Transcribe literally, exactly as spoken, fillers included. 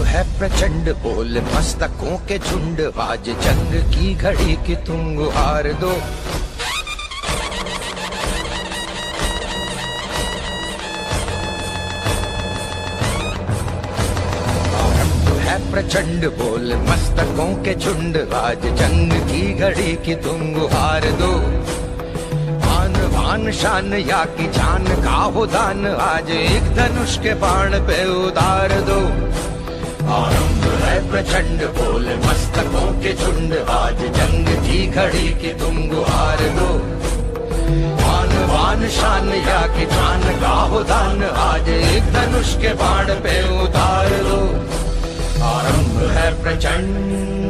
है प्रचंड बोल मस्तकों के झुंड, आज जंग की घड़ी की तुम गुहार दो। आरंभ है प्रचंड बोल मस्तकों के झुंड, आज जंग की घड़ी की तुम गुहार दो। आन शान या की जान का हो दान, आज एक धनुष के बाण पे उतार दो। आरंभ है प्रचंड बोल मस्तकों के झुंड, आज जंग की घड़ी की तुम गुहार दो। आन वान शान या की जान का हो दान, आज एक धनुष के बाण पे उतार दो। आरंभ है प्रचंड